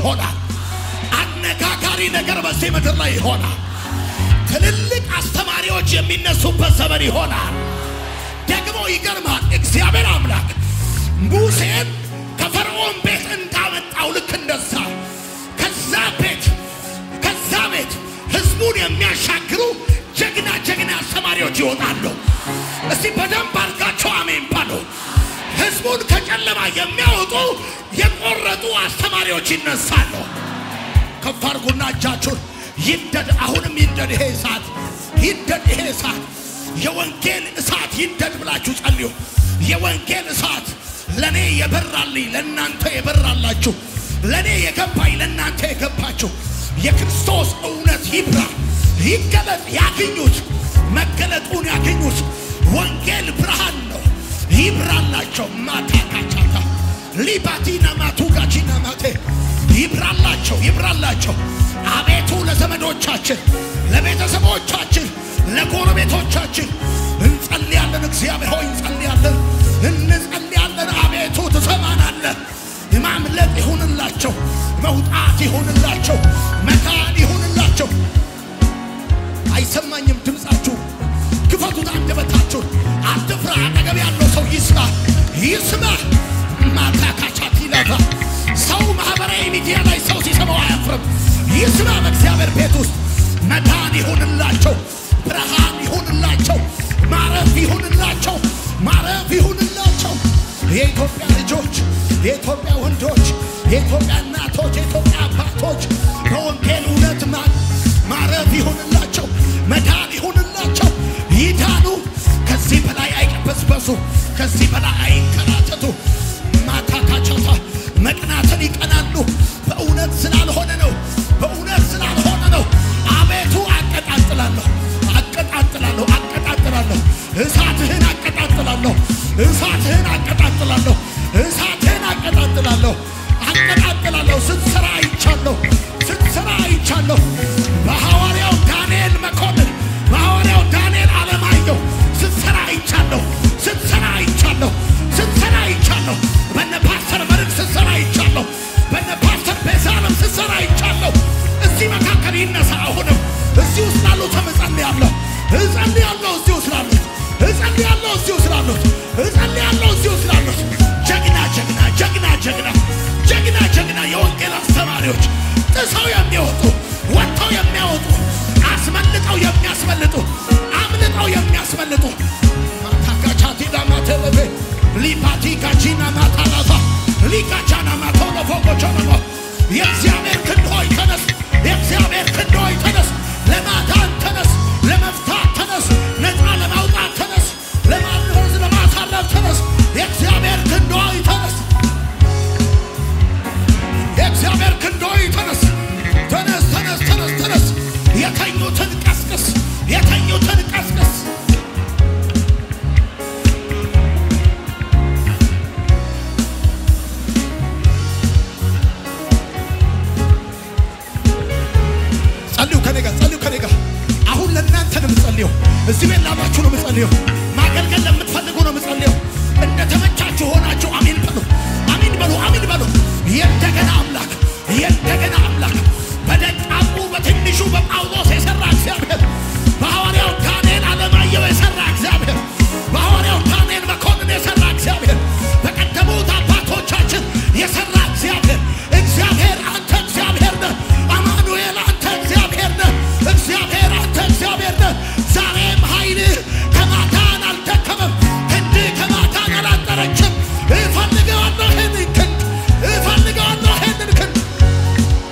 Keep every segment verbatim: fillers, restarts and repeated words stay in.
ይሆናል አነጋጋሪ ነገር በዚህ ምድር ላይ ይሆናል ትልልቅ አስተማሪዎች የሚነሱበት ዘመን ይሆናል ደግሞ ይገርማል እግዚአብሔር አምላክ ሙሴን ከፈርዖን ቤት እንዳመጣው ልክ እንደዛ ከዛ ቤት ከዛ ቤት ህዝቡን የሚያሻግሩ ጀግና ጀግና አስተማሪዎች ይወጣሉ እስቲ በደንብ አድርጋችሁ አሜን ባሉ ህዝቡን ከጨለማ የሚያወጡ የቆረጡ አስተማሪዎች ይነሳሉ ከፋርጉና እጃችሁን ይደድ አሁንም ይደድ ይሄ እሳት ይደድ ይሄ እሳት የወንጌል እሳት ይደድ ብላችሁ ጸልዩ የወንጌል እሳት ለኔ የበራልኝ ለናንተ የበራላችሁ ለኔ የገባኝ ለናንተ የገባችሁ የክርስቶስ እውነት ይብራ ይገለጥ ያገኙት መገለጡን ያገኙት ወንጌል ብርሃን ነው ይብራላችሁ ማታካቻታ ሊባቲና ማቱጋቺና ማቴ ይብራላችሁ ይብራላችሁ አቤቱ ለዘመዶቻችን ለቤተሰቦቻችን ለጎረቤቶቻችን እንጸልያለን እግዚአብሔር ሆይ እንጸልያለን እንጸልያለን አቤቱ ትሰማናለህ ማምለጥ ይሁንላችሁ መውጣት ይሁንላችሁ መካን ይሁንላችሁ አይሰማኝም ድምጻችሁ ክፈቱት አንደበታችሁ አትፍራ አጠገብ ያለው ሰው ይስማ ይስማ ማታካቻት ይላፋ ሰው ማህበራዊ ሚዲያ ላይ ሰው ሲሰማው አያፍርም ይስማ በእግዚአብሔር ቤት ውስጥ መካን ይሁንላችሁ ብርሃን ይሁንላችሁ ማረፍ ይሁንላችሁ ማረፍ ይሁንላችሁ የኢትዮጵያ ልጆች የኢትዮጵያ ወንዶች የኢትዮጵያ እናቶች የኢትዮጵያ አባቶች በወንጌል እውነት ማረፍ ይሁንላችሁ መዳን ይሁንላችሁ ይዳኑ ከዚህ በላይ አይቀበስበሱ ከዚህ በላይ አይንከራተቱ ማታካቻታ መቅናትን ይቀናሉ በእውነት ስላልሆነ ነው በእውነት ስላልሆነ ነው አቤቱ አቀጣጥላለሁ አቀጣጥላለሁ አቀጣጥላለሁ እሳትህን አቀጣጥላለሁ እሳትህን አቀጣጥላለሁ እሳትህን አቀጣጥላለሁ አቀጣጥላለሁ ስትሰራ አይቻለሁ ስትሰራ አይቻለሁ በሐዋርያው ዳንኤል መኮንን በሐዋርያው ዳንኤል አለማየሁ ስትሰራ አይቻለሁ ስትሰራ አይቻለሁ ስትሰራ አይቻለሁ በነ ፓስተር መርግ ስትሰራ አይቻለሁ በነ ፓስተር ቤዛለም ስትሰራ አይቻለሁ እዚህ መካከል ይነሳ አሁንም እዚህ ውስጥ ላሉ ተመጸልያለሁ እጸልያለሁ እዚህ ውስጥ ላሉ እጸልያለሁ እዚህ ውስጥ ላሉ እጸልያለሁ እዚህ ውስጥ ላሉ ጀግና ጀግና ጀግና ጀግና ጀግና ጀግና የወንጌል አስተማሪዎች ጥሰው የሚወጡ ወጥተው የሚያወጡ አስመልጠው የሚያስመልጡ አምልጠው የሚያስመልጡ ማታካቻቲ ዳማተለበ ሊፓቲ ካቺና ማታላፋ ሊካቻና ማቶሎፎቆቾኖ የእግዚአብሔር ክንድ ሆይ ተነስ የእግዚአብሔር ክንድ ሆይ ተነስ ለማዳን ተነስ ለመፍታት ተነስ ነፃ ለማውጣት ተነስ ለማንወዝ ለማሳረፍ ተነስ የእግዚአብሔር ክንድ ሆይ ተነስ የእግዚአብሔር ክንድ ሆይ ተነስ ተነስ ተነስ ተነስ ተነስ የተኙትን ቀስቅስ የተኙትን ቀስቅስ ጸልዩ ከኔጋ ጸልዩ ከኔጋ አሁን ለእናንተ ነው የምጸልየው እዚህ ቤት ላባችሁ ነው የምጸልየው ማገልገል ለምትፈልጉ ነው የምጸልየው እንደተመቻችሁ ሆናችሁ አሜን በሉ አሜን በሉ አሜን በሉ የእንደገና አምላክ የእንደገና አምላክ በደቃቁ በትንሹ በጳውሎስ የሰራ እግዚአብሔር በሐዋርያው ዳንኤል አለማየሁ የሰራ እግዚአብሔር በሐዋርያው ዳንኤል መኮንን የሰራ እግዚአብሔር በቀደሙት አባቶቻችን የሰራ እግዚአብሔር እግዚአብሔር አንተ እግዚአብሔር ነህ አማኑኤል አንተ እግዚአብሔር ነህ እግዚአብሔር አንተ እግዚአብሔር ነህ ዛሬም ኃይልህ ከማዳን አልደከመም ክንድህ ከማዳን አላጠረችም እፈልገዋለሁ ይህንን ክንድ እፈልገዋለሁ ይህንን ክንድ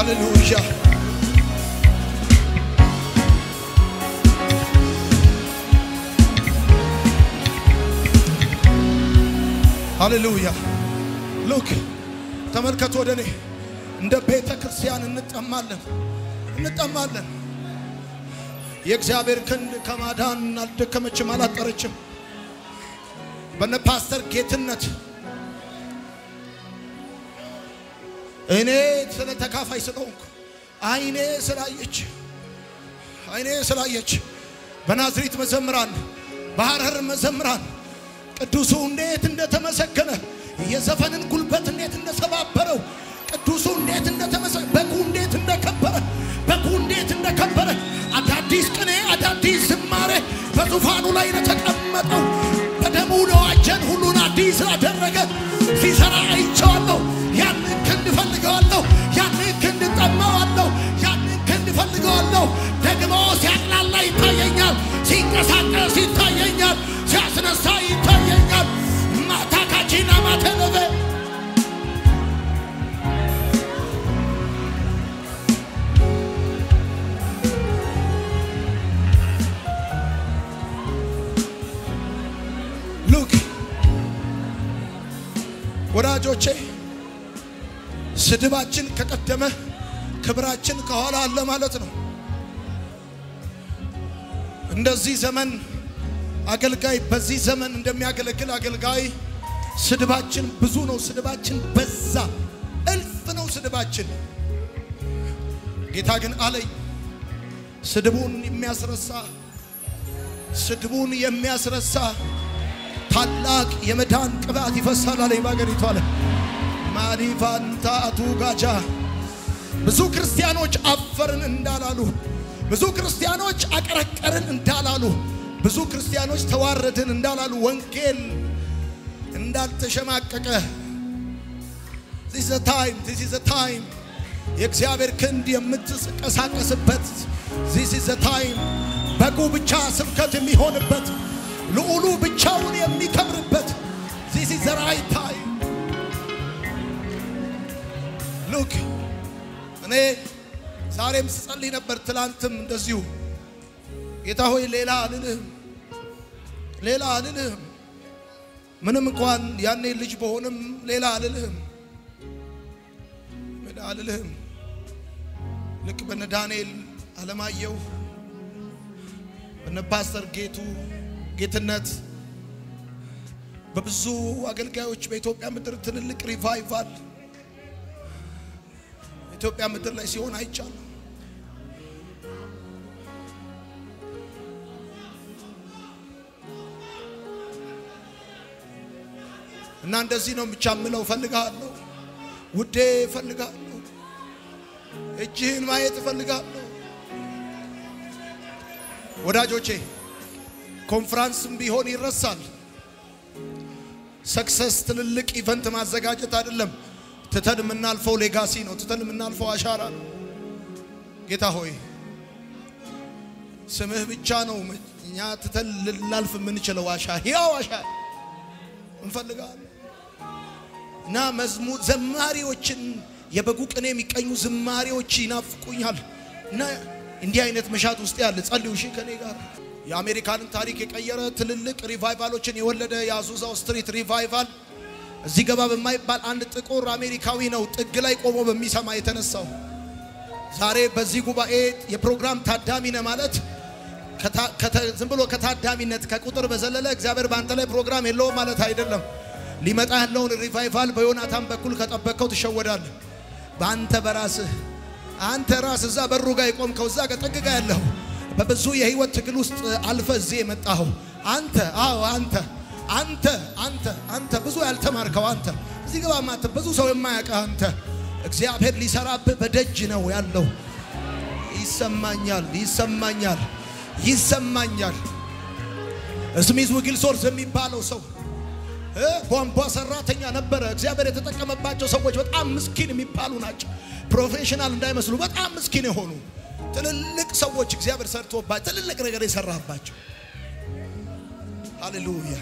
ሃሌሉያ ሃሌሉያ ሉክ ተመልከቱ ወደኔ እንደ ቤተ ክርስቲያን እንጠማለን እንጠማለን የእግዚአብሔር ክንድ ከማዳን አልደከመችም አላጠረችም በነ ፓስተር ጌትነት እኔ ስለ ተካፋይ ስለሆንኩ አይኔ ስላየች አይኔ ስላየች በናዝሬት መዘምራን በሐረር መዘምራን ቅዱሱ እንዴት እንደተመሰገነ የዘፈንን ጉልበት እንዴት እንደሰባበረው ቅዱሱ እንዴት እንደተመሰገነ በጉ እንዴት እንደከበረ በጉ እንዴት እንደከበረ አዳዲስ ቅኔ አዳዲስ ዝማሬ በዙፋኑ ላይ ተቀመጠው በደሙ ለዋጀን ሁሉን አዲስ አደረገ ሲሰራ አይቻለሁ ያንን ክንድ ፈልገዋለሁ ያንን ክንድ ጠማዋለሁ ያንን ክንድ ፈልገዋለሁ ደግሞ ሲያቅላላ ይታየኛል ሲንቀሳቀስ ይታየኛል ሲያስነሳ ይታየኛል ማታካቺና ማተለበ ሉክ ወዳጆቼ ስድባችን ከቀደመ ክብራችን ከኋላ አለ ማለት ነው እንደዚህ ዘመን አገልጋይ በዚህ ዘመን እንደሚያገለግል አገልጋይ ስድባችን ብዙ ነው ስድባችን በዛ እልፍ ነው ስድባችን ጌታ ግን አለኝ ስድቡን የሚያስረሳ ስድቡን የሚያስረሳ ታላቅ የመዳን ቅባት ይፈሳል አለኝ ባገሪቱ አለ ማሪፋንታ አቱጋጃ ብዙ ክርስቲያኖች አፈርን እንዳላሉ ብዙ ክርስቲያኖች አቀረቀርን እንዳላሉ ብዙ ክርስቲያኖች ተዋረድን እንዳላሉ ወንጌል እንዳልተሸማቀቀ this is a time this is a time የእግዚአብሔር ክንድ የምትቀሳቀስበት this is a time በጉ ብቻ ስብከት የሚሆንበት ልዑሉ ብቻውን የሚከብርበት this is the right time look እኔ ዛሬም ስጸልይ ነበር ትላንትም እንደዚሁ ጌታ ሆይ ሌላ አልልህም ሌላ አልልህም ምንም እንኳን ያኔ ልጅ በሆንም ሌላ አልልህም ሌላ አልልህም ልክ በነ ዳንኤል አለማየሁ በነ ፓስተር ጌቱ ጌትነት በብዙ አገልጋዮች በኢትዮጵያ ምድር ትልልቅ ሪቫይቫል ኢትዮጵያ ምድር ላይ ሲሆን አይቻለሁ እና እንደዚህ ነው ምቻምለው ፈልጋለሁ ውዴ ፈልጋለሁ እጅህን ማየት ፈልጋለሁ ወዳጆቼ ኮንፈረንስም ቢሆን ይረሳል ሰክሰስ ትልልቅ ኢቨንት ማዘጋጀት አይደለም ተተን ምናልፈው ሌጋሲ ነው ተተን ምናልፈው አሻራ ነው ጌታ ሆይ ስምህ ብቻ ነው እኛ ተተን ልናልፍ ምንችለው አሻራ ያው አሻራ እንፈልጋለን ና መዝሙር ዘማሪዎችን የበጉ ቅኔ የሚቀኙ ዝማሪዎች ይናፍቁኛል እና እንዲህ አይነት መሻት ውስጥ ያለ ጸልዩ እሺ ከኔ ጋር የአሜሪካንን ታሪክ የቀየረ ትልልቅ ሪቫይቫሎችን የወለደ ያዙዛው ስትሪት ሪቫይቫል እዚህ ገባ በማይባል አንድ ጥቁር አሜሪካዊ ነው ጥግ ላይ ቆሞ በሚሰማ የተነሳው ዛሬ በዚህ ጉባኤ የፕሮግራም ታዳሚ ነው ማለት ዝም ብሎ ከታዳሚነት ከቁጥር በዘለለ እግዚአብሔር ባንተ ላይ ፕሮግራም የለው ማለት አይደለም ሊመጣ ያለውን ሪቫይቫል በዮናታን በኩል ከጠበቀው ትሸወዳለህ ባንተ በራስህ አንተ ራስ እዛ በሩ ጋር ይቆምከው እዛ ጋር ጥግ ጋር ያለው በብዙ የህይወት ትግል ውስጥ አልፈ እዚህ የመጣው አንተ አዎ አንተ አንተ አንተ አንተ ብዙ ያልተማርከው አንተ እዚህ ጋር ማተ ብዙ ሰው የማያውቅ አንተ እግዚአብሔር ሊሰራብህ በደጅ ነው ያለው ይሰማኛል ይሰማኛል ይሰማኛል እስሚዝ ወግል ሶርስ የሚባለው ሰው ቧንቧ ሰራተኛ ነበር እግዚአብሔር የተጠቀመባቸው ሰዎች በጣም ምስኪን የሚባሉ ናቸው ፕሮፌሽናል እንዳይመስሉ በጣም ምስኪን የሆኑ ትልልቅ ሰዎች እግዚአብሔር ሰርቶባቸው ትልልቅ ነገር የሰራባቸው ሃሌሉያ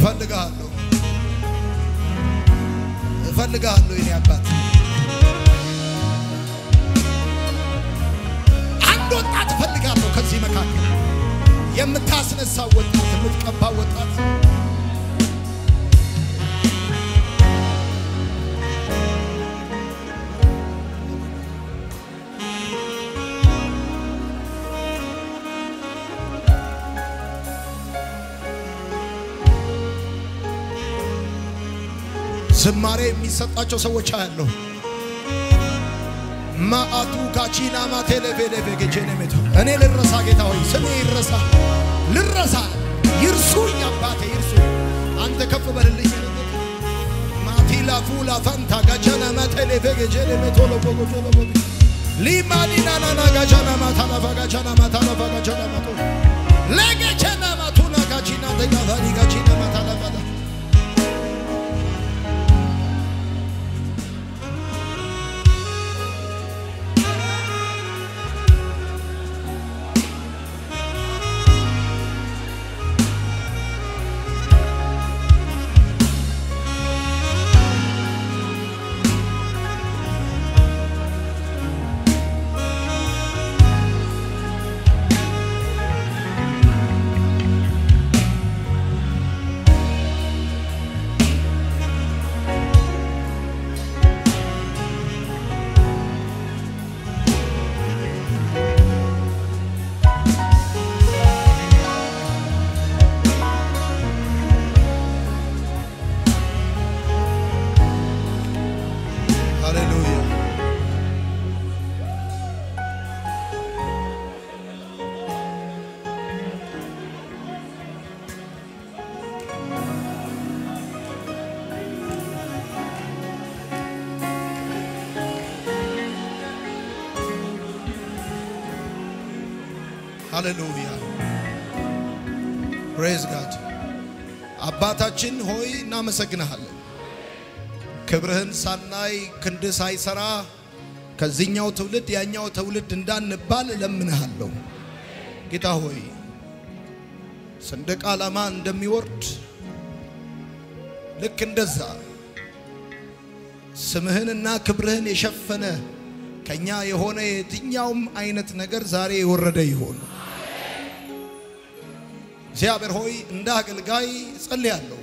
እፈልጋለሁ እፈልጋለሁ የኔ አባት አንድ ወጣት እፈልጋለሁ ከዚህ መካከል የምታስነሳው ወጣት የምትቀባው ወጣት ዝማሬ የሚሰጣቸው ሰዎች አያለሁ ማአቱ ካቺና ማቴሌቬሌቬ ገጀነሜቶ እኔ ልረሳ ጌታ ሆይ ስሜ ይረሳ ልረሳ ይርሱኝ አባቴ ይርሱ አንተ ከፍ በልልኝ ማቲላ ፉላ ፋንታ ጋጃና ማቴሌቬ ገጀነሜቶ ለቦጎጆ ለቦጎ ሊማኒና ናና ጋጃና ማታላ ጋጃና ማታላ ጋጃና ማቶ ለገጀና ማቱና ጋጂና ደጋቫሪ ጋጂና ማታላ ማታ Hallelujah. Praise God. አባታችን ሆይ እናመሰግናለን ክብርህን ሳናይ ክንድ ሳይሰራ ከዚህኛው ትውልድ ያኛው ትውልድ እንዳንባል ለምንሃለሁ ጌታ ሆይ ሰንደቅ ዓላማ እንደሚወርድ ልክ እንደዛ ስምህንና ክብርህን የሸፈነ ከኛ የሆነ የትኛውም አይነት ነገር ዛሬ የወረደ ይሁን እግዚአብሔር ሆይ እንደ አገልጋይ ጸልያለሁ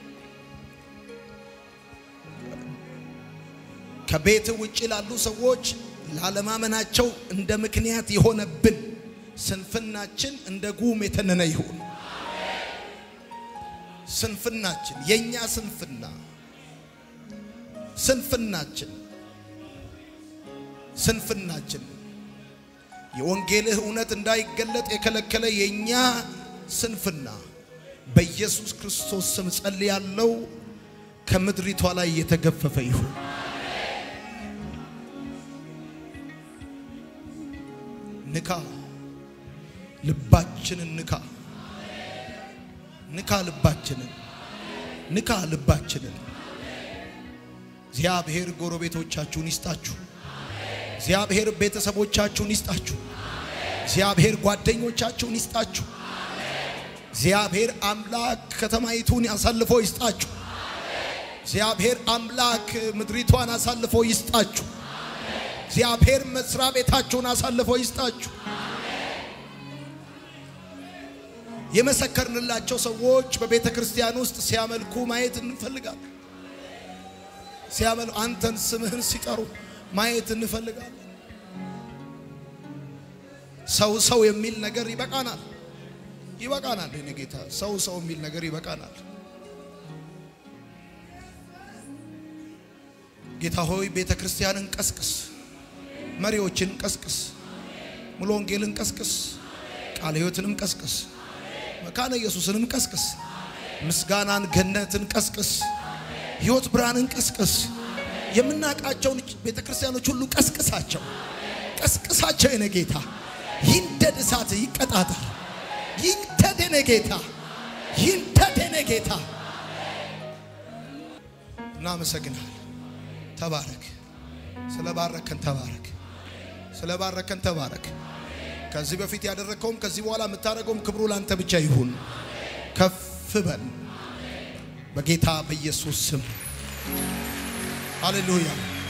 ከቤት ውጪ ላሉ ሰዎች ላለማመናቸው እንደ ምክንያት የሆነብን ስንፍናችን እንደ ጉም የተነነ ይሁን ስንፍናችን የኛ ስንፍና ስንፍናችን ስንፍናችን የወንጌልህ እውነት እንዳይገለጥ የከለከለ የኛ ስንፍና በኢየሱስ ክርስቶስ ስም ጸልያለሁ ከምድሪቷ ላይ የተገፈፈ ይሁን ንካ ልባችንን ንካ ንካ ልባችንን ንካ ልባችንን እግዚአብሔር ጎረቤቶቻችሁን ይስጣችሁ እግዚአብሔር ቤተሰቦቻችሁን ይስጣችሁ እግዚአብሔር ጓደኞቻችሁን ይስጣችሁ እግዚአብሔር አምላክ ከተማይቱን ያሳልፎ ይስጣችሁ እግዚአብሔር አምላክ ምድሪቷን አሳልፎ ይስጣችሁ እግዚአብሔር መስሪያ ቤታችሁን አሳልፎ ይስጣችሁ የመሰከርንላቸው ሰዎች በቤተ ክርስቲያን ውስጥ ሲያመልኩ ማየት እንፈልጋለን ሲያመልኩ አንተን ስምህን ሲጠሩ ማየት እንፈልጋለን ሰው ሰው የሚል ነገር ይበቃናል ይበቃናል የኔ ጌታ ሰው ሰው የሚል ነገር ይበቃናል ጌታ ሆይ ቤተ ክርስቲያንን ቀስቅስ መሪዎችን ቀስቅስ ሙሉ ወንጌልን ቀስቅስ ቃለ ሕይወትንም ቀስቅስ መካነ ኢየሱስንም ቀስቅስ ምስጋናን ገነትን ቀስቅስ ሕይወት ብርሃንን ቀስቅስ የምናቃቸውን ቤተ ክርስቲያኖች ሁሉ ቀስቅሳቸው ቀስቅሳቸው የኔ ጌታ ይንደድ እሳት ይቀጣጣል ይንደድ የኔ ጌታ ይንደድ የኔ ጌታ እናመሰግናለን ተባረክ ስለባረከን ተባረክ ስለባረከን ተባረክ ከዚህ በፊት ያደረከውም ከዚህ በኋላ የምታረገውም ክብሩ ላንተ ብቻ ይሁን ከፍ በል በጌታ በኢየሱስ ስም ሃሌሉያ